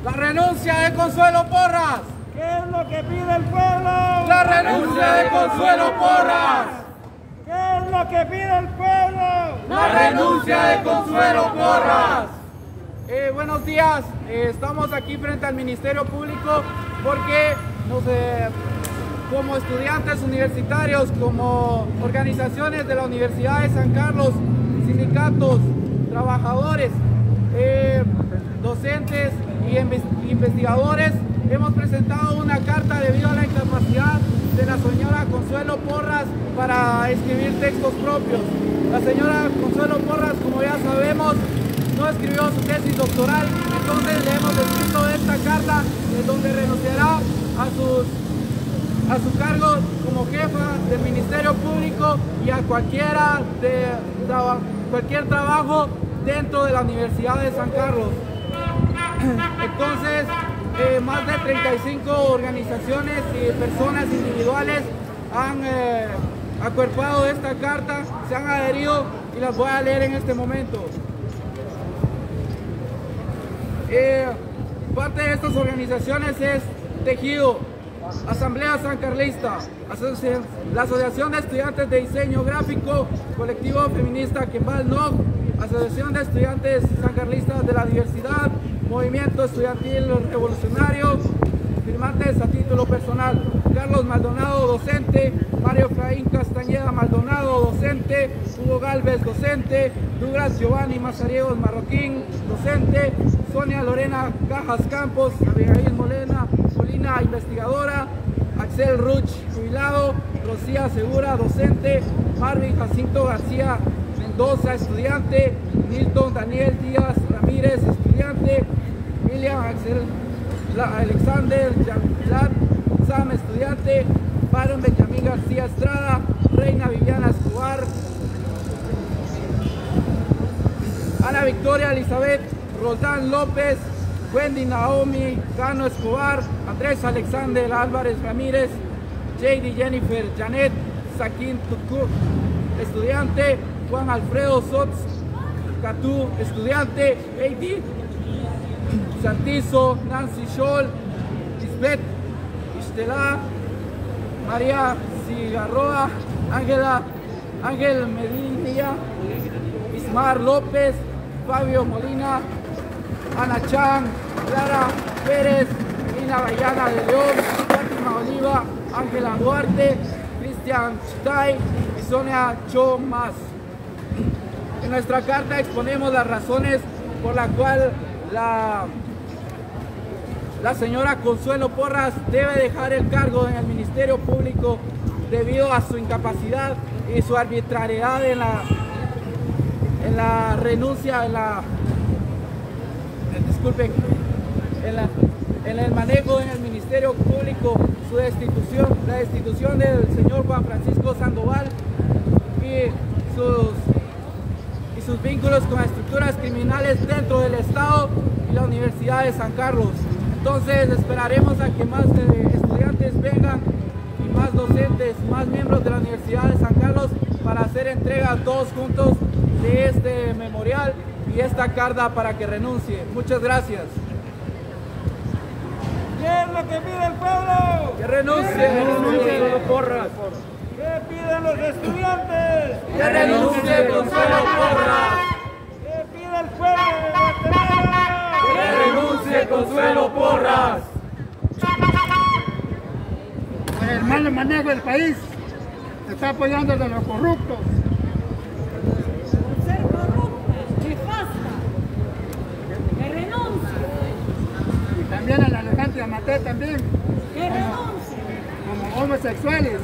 La renuncia de Consuelo Porras. ¿Qué es lo que pide el pueblo? La renuncia de Consuelo Porras. ¿Qué es lo que pide el pueblo? La renuncia de Consuelo Porras. Buenos días, estamos aquí frente al Ministerio Público porque como estudiantes universitarios, como organizaciones de la Universidad de San Carlos, sindicatos, trabajadores, docentes y investigadores, hemos presentado una carta debido a la incapacidad de la señora Consuelo Porras para escribir textos propios. La señora Consuelo Porras, como ya sabemos, no escribió su tesis doctoral, entonces le hemos escrito esta carta en donde renunciará a su cargo como jefa del Ministerio Público y a cualquier trabajo dentro de la Universidad de San Carlos. Entonces, más de 35 organizaciones y personas individuales han acuerpado esta carta, se han adherido y las voy a leer en este momento. Parte de estas organizaciones es Tejido, Asamblea San Carlista, la Asociación de Estudiantes de Diseño Gráfico, Colectivo Feminista Quembal NOC, Asociación de Estudiantes San Carlistas de la Diversidad, Movimiento Estudiantil Revolucionario, firmantes a título personal: Carlos Maldonado, docente; Mario Efraín Castañeda Maldonado, docente; Hugo Galvez, docente; Douglas Giovanni Mazariegos Marroquín, docente; Sonia Lorena Cajas Campos, Abigail Molina, investigadora; Axel Ruch, jubilado; Rocía Segura, docente; Marvin Jacinto García Mendoza, estudiante; Milton Daniel Díaz Ramírez, estudiante; William Alexander Yamilad Sam, estudiante; Byron Benjamín García Estrada; Reina Viviana Escobar; Ana Victoria Elizabeth Roldán López; Wendy Naomi Cano Escobar; Andrés Alexander Álvarez Ramírez; JD Jennifer Janet Saquín Tucú, estudiante; Juan Alfredo Sots Catú, estudiante; Heidi Santizo, Nancy Scholl, Lisbeth Istela, María Cigarroa, Ángel Medina, Ismar López, Fabio Molina, Ana Chan, Clara Pérez, Melina Bayana de León, Fátima Oliva, Ángela Duarte, Cristian Chitay y Sonia Cho Más. En nuestra carta exponemos las razones por las cuales la señora Consuelo Porras debe dejar el cargo en el Ministerio Público debido a su incapacidad y su arbitrariedad en la renuncia, en el manejo en el Ministerio Público, la destitución del señor Juan Francisco Sandoval y sus vínculos con estructuras criminales dentro del Estado y la Universidad de San Carlos. Entonces esperaremos a que más estudiantes vengan y más docentes, más miembros de la Universidad de San Carlos para hacer entrega todos juntos de este memorial y esta carta para que renuncie. Muchas gracias. ¿Qué es lo que pide el pueblo? Que renuncie Porras. ¿Qué piden los estudiantes? Que renuncie Consuelo Porras. ¿Qué pide el pueblo de Guatemala? Que renuncie Consuelo Porras. Con el mal manejo del país, se está apoyando a los corruptos. Por ser corruptos, nefasta, que renuncie. Y también a la Alejandra Amaté también. Que renuncie. Como homosexuales.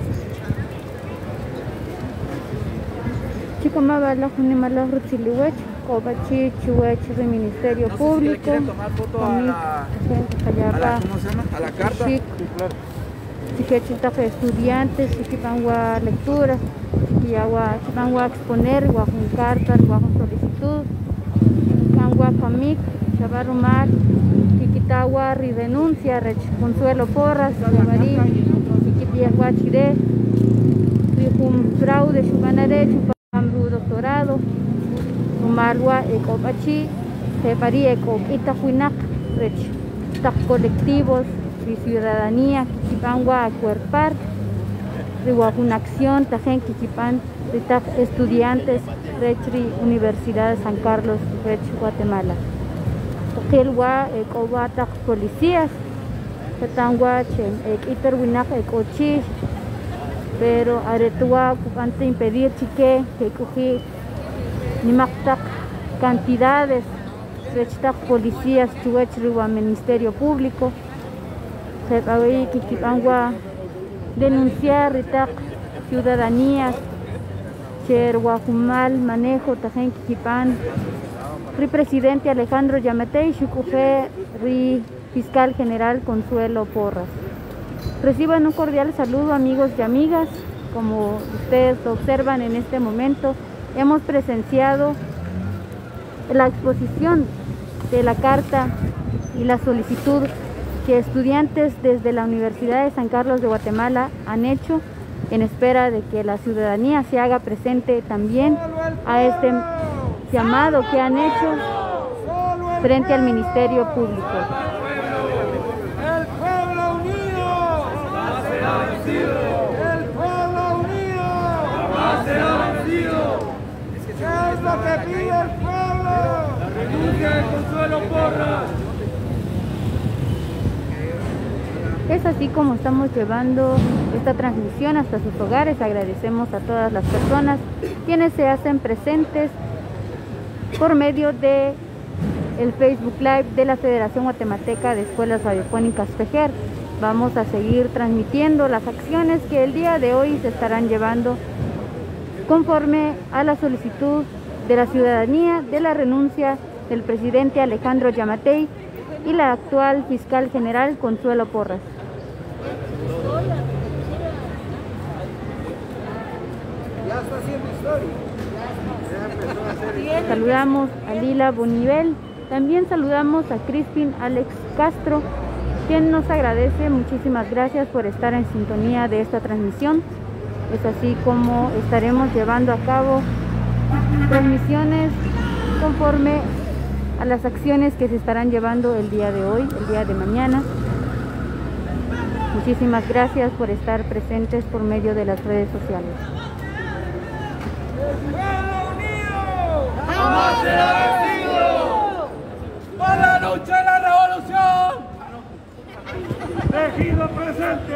Chico Mabala, Junimala, Rutziliwech, Cobachi, Chihuech, del Ministerio Público. ¿Quieren tomar foto a la ¿cómo se llama? A la carta. Sí, claro. Si estudiantes, si van a lectura, y van a exponer, o a cartas, o a solicitud, van a FAMIC, Chavarumar, Kikitawa, renuncia, Consuelo Porras, Yabarí, Kikipiahuachire, un fraude, Chupanare, Chupambu doctorado, Umarwa, Ecopachi, Tepari, Eco, Itahuinac, colectivos y ciudadanía Kichipangua acuerpar, una acción tajen Kichipan estudiantes Rechri Universidad de San Carlos, Rech Guatemala. Toquelwa ecobatak policías, Petangua chen iterwinak ecochis, pero aretua ante impedir chique que cogi ni mactac cantidades rechtak policías chuechriwa Ministerio Público se cabe Kikipangua denunciar ritak ciudadanías cherwa mal manejo tajen Kikipan ri presidente Alejandro Yamatei shukufe ri fiscal general Consuelo Porras. Reciban un cordial saludo, amigos y amigas. Como ustedes observan en este momento, hemos presenciado la exposición de la carta y la solicitud que estudiantes desde la Universidad de San Carlos de Guatemala han hecho en espera de que la ciudadanía se haga presente también a este llamado que han hecho frente al Ministerio Público. El pueblo unido será vencido. El pueblo unido jamás será vencido. ¿Qué es lo que pide el pueblo? La renuncia de Consuelo Porras. Es así como estamos llevando esta transmisión hasta sus hogares. Agradecemos a todas las personas quienes se hacen presentes por medio de el Facebook Live de la Federación Guatemalteca de Escuelas Radiofónicas FEGER. Vamos a seguir transmitiendo las acciones que el día de hoy se estarán llevando conforme a la solicitud de la ciudadanía de la renuncia del presidente Alejandro Yamatei y la actual fiscal general Consuelo Porras. Ya está haciendo historia. Saludamos a Lila Bonivel, también saludamos a Crispin Alex Castro, quien nos agradece. Muchísimas gracias por estar en sintonía de esta transmisión. Es así como estaremos llevando a cabo transmisiones conforme a las acciones que se estarán llevando el día de hoy, el día de mañana. Muchísimas gracias por estar presentes por medio de las redes sociales. ¡El pueblo unido jamás será vencido! ¡Para la lucha de la revolución! ¡Tejido presente!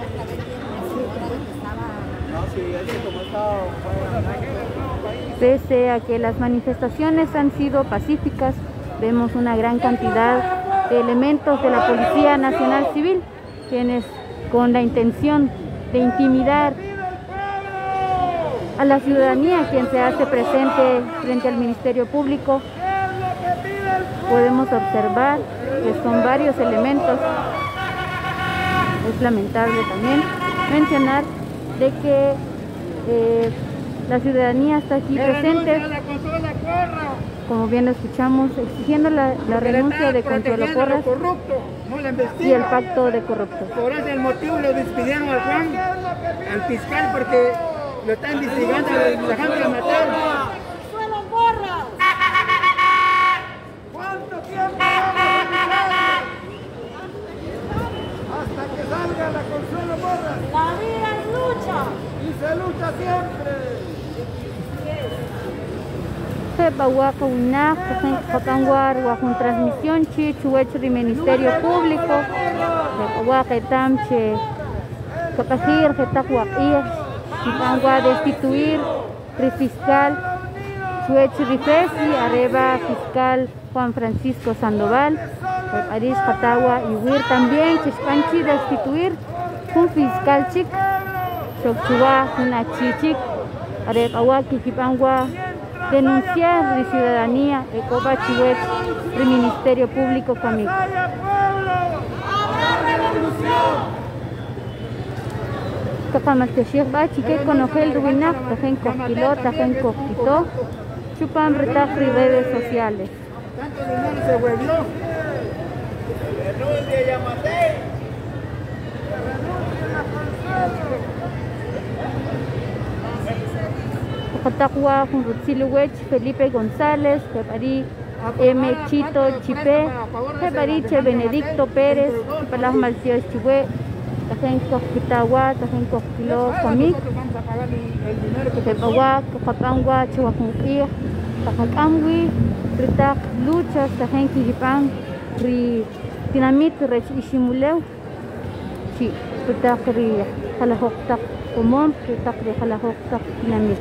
Pese a que las manifestaciones han sido pacíficas, vemos una gran cantidad de elementos de la Policía Nacional Civil, quienes con la intención de intimidar a la ciudadanía, quien se hace presente frente al Ministerio Público, podemos observar que son varios elementos. Es lamentable también mencionar de que la ciudadanía está aquí presente, como bien lo escuchamos, exigiendo la renuncia de Consuelo Porras y el pacto de corruptos. Por ese motivo lo despidieron al Juan, al fiscal, porque lo están investigando, lo dejaron de matar. ¡Consuelo Porras! ¿Cuánto tiempo vamos a luchar? Hasta que salga la Consuelo Porras. La vida es lucha. Y se lucha siempre. Con transmisión del Ministerio Público, destituir el fiscal Rifesi, arreba fiscal Juan Francisco Sandoval, París Jatagua y Huir también, Chispanchi destituir un fiscal chic, Chokchua, una chichic, arreba Kikipangua, denunciar de ciudadanía, Ecoba Chihuet, el Ministerio Público conmigo. Tapamalteshir Bachi, que conoce el Ruinac, Tajen Coquiló, Tajen Coquito, Chupan Retafri, redes sociales. Tanto dinero se vuelvió. Renuncia Yamatei. Renuncia la Consuelo. Jatagua, Junrutsiluwech, Felipe González, Pepari, M. Chito Chipe, Jebariche Benedicto Pérez, Chipalas Malcios Chihue, Tajen Coquitawa, Tajen Coquilo Comic, Jepawa, Capangua, Chihuahua, Tajakamwi, Ritak Luchas, Tajen Kijipan, Ri Dinamit, Rech Ishimuleu, Chi, Ritak Ri Halahoktak Pomom, Ritak Ri Halahoktak Dinamit.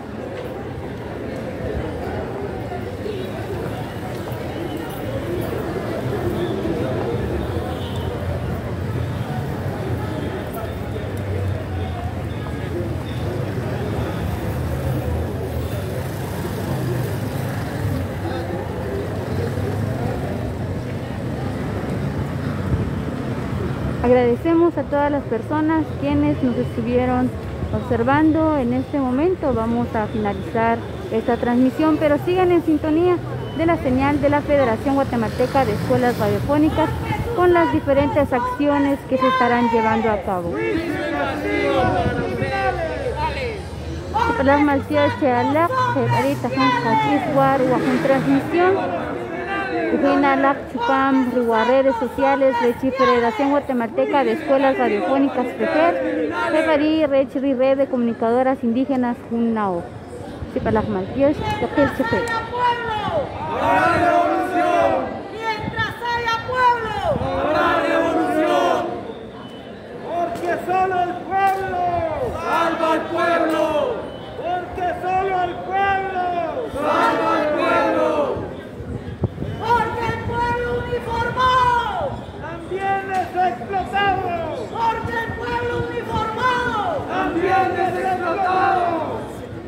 Agradecemos a todas las personas quienes nos estuvieron observando. En este momento vamos a finalizar esta transmisión, pero sigan en sintonía de la señal de la Federación Guatemalteca de Escuelas Radiofónicas con las diferentes acciones que se estarán llevando a cabo. Las malcias que ahorita transmisión Chupam, redes sociales de Federación Guatemalteca de Escuelas Radiofónicas FEJER, Febari, Red de Comunicadoras Indígenas Junnao. Chipalas Maltios, Capel Chepe. ¡Habrá revolución! Mientras haya pueblo, ¡Habrá revolución! Porque solo el pueblo salva al pueblo. Porque solo el pueblo salva al pueblo. porque el pueblo uniformado, También es explotado. porque el pueblo uniformado, También es explotado.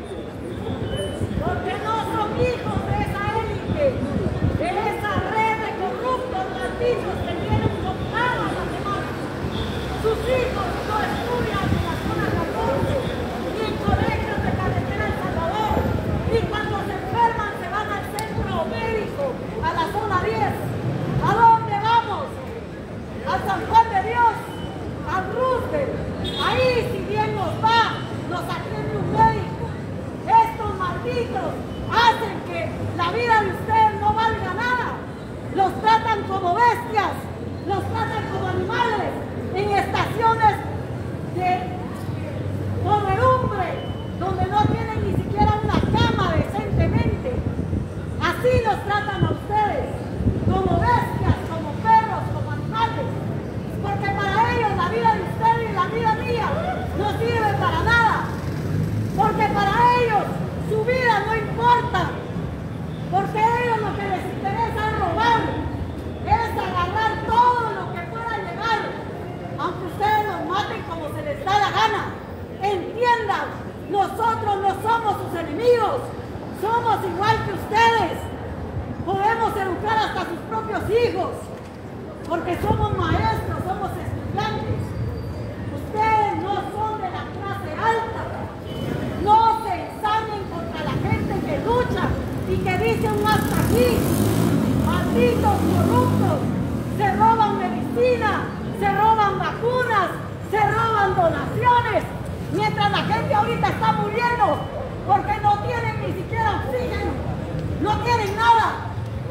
porque no son hijos de esa élite, de esa red de corruptos malditos que tienen compradas las demás. Sus hijos no estudian en la zona 14, ni en colegios de carretera El Salvador, ni cuando se enferman se van al centro médico, a la zona 10. ¿A dónde vamos? Al San Juan de Dios, al Roosevelt. Ahí, si bien nos va, nos atiende un médico. Estos malditos hacen que la vida de ustedes no valga nada. Los tratan como bestias, los tratan como animales en estaciones de podredumbre, donde no tienen ni siquiera una cama decentemente. Así los tratan a ustedes, como bestias, como perros, como animales. Porque para ellos la vida de ustedes y la vida mía no sirve para nada. Porque para ellos su vida no importa. Porque a ellos lo que les interesa es robar, es agarrar todo lo que pueda llegar, aunque ustedes los maten como se les da la gana. Entiendan, nosotros no somos sus enemigos, somos igual que ustedes. Podemos educar hasta sus propios hijos, porque somos maestros, somos estudiantes. Ustedes no son de la clase alta. No se ensañen contra la gente que lucha y que dice un hasta aquí. Malditos corruptos, se roban medicina, se roban vacunas, se roban donaciones, mientras la gente ahorita está muriendo porque no tienen ni siquiera oxígeno, no tienen nada.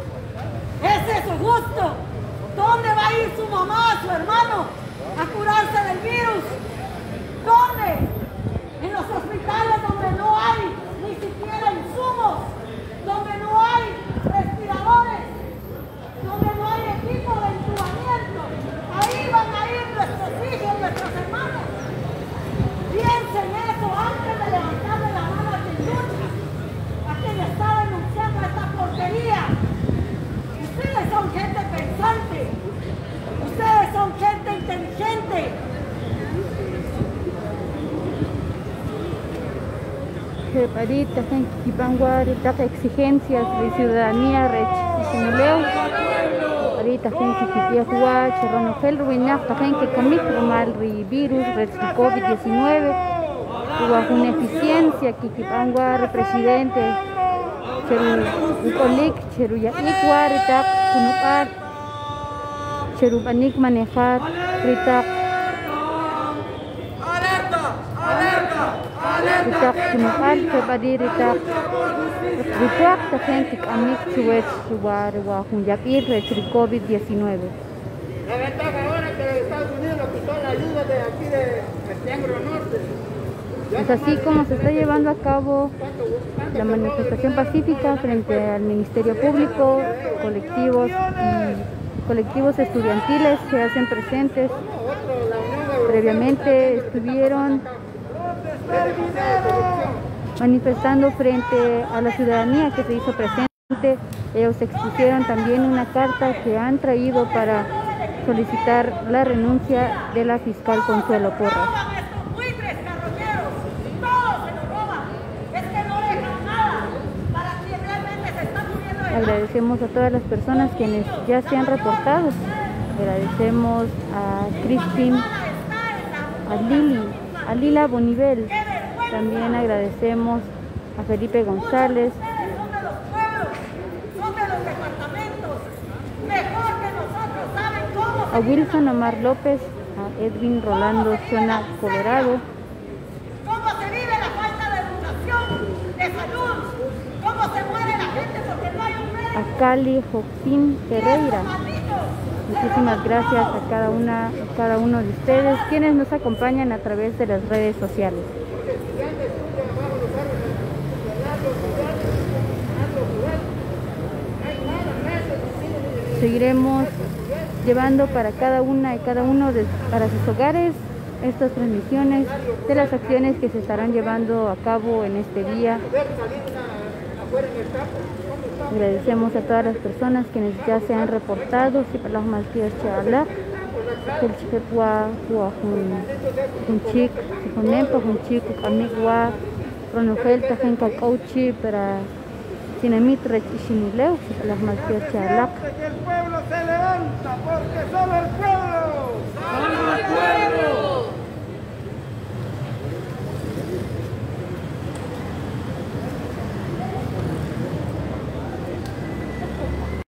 ¿Es eso justo? ¿Dónde va a ir su mamá, su hermano, a curarse del virus? ¿Dónde? En los hospitales donde no hay ni siquiera insumos, donde no hay respiradores, donde no hay equipo de entubamiento. Ahí van a ir nuestros hijos, nuestros hermanos. Piensen eso antes de levantarle la mano a quien lucha, a quien está denunciando esta porquería. Ustedes son gente pensante, ustedes son gente inteligente. Parita, Kipanguarita, exigencias de ciudadanía, Rechimuleo, Parita, Kipiahua, Cherronofel, Ruinafta, que Camik, Romal, Virus, COVID-19, hubo una eficiencia, Kipanguar, presidente, Cherucolik, Cheruyaikwa, Ritak, Kunupar, Cherupanik manejar, Ritak. Ritak kunupar, Febari ritak Ritak tajen kik'amik chuwech wa junyapir rechri COVID-19. La ventaja ahora que Estados Unidos nos quitó la ayuda de aquí del Triángulo Norte. Es así como se está llevando a cabo la manifestación pacífica frente al Ministerio Público, colectivos estudiantiles se hacen presentes. Previamente estuvieron manifestando frente a la ciudadanía que se hizo presente. Ellos expusieron también una carta que han traído para solicitar la renuncia de la fiscal Consuelo Porras. Agradecemos a todas las personas quienes ya se han reportado. Agradecemos a Crispin, a Lila Bonivel. También agradecemos a Felipe González, a Wilson Omar López, a Edwin Rolando Zona Colorado, cómo se vive la falta de educación, de salud, cómo se muere la gente porque no hay un médico. a Cali Joaquín Pereira. Muchísimas gracias a cada uno de ustedes quienes nos acompañan a través de las redes sociales. Seguiremos llevando para cada una y cada uno para sus hogares estas transmisiones de las acciones que se estarán llevando a cabo en este día. Agradecemos a todas las personas quienes ya se han reportado. Si para las malquías chala, el chipua un chic, un nempa un chico amigua, pronofel tajen cauchi para Sinamit Rech y Shinileo, si para las malquías chala. El pueblo se levanta porque solo el pueblo